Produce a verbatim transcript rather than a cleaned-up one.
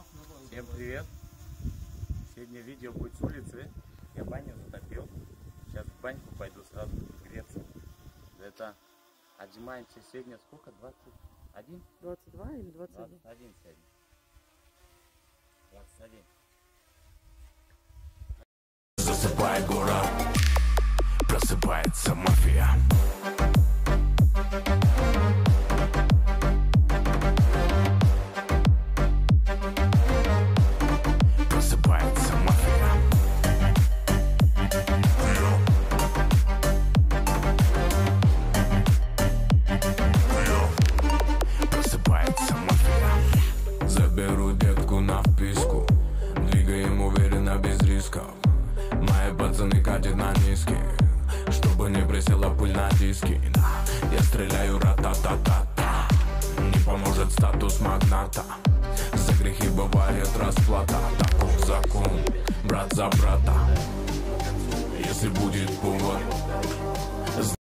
Всем привет! Сегодня видео будет с улицы. Я баню затопил. Сейчас в баньку пойду сразу греться. Это отжимаемся сегодня сколько? двадцать один? двадцать два или двадцать один? двадцать один сегодня. двадцать один. Засыпает город, просыпается мафия. Просыпается мафия. Просыпается мафия. Заберу детку на вписку, двигаем уверенно без рисков. Мои пацаны катят на низкий, чтобы не присела пыль на диски. Я стреляю ра-та-та-та-та. Не поможет статус магната. За грехи бывает расплата. Таков закон, брат за брата. Если будет повод,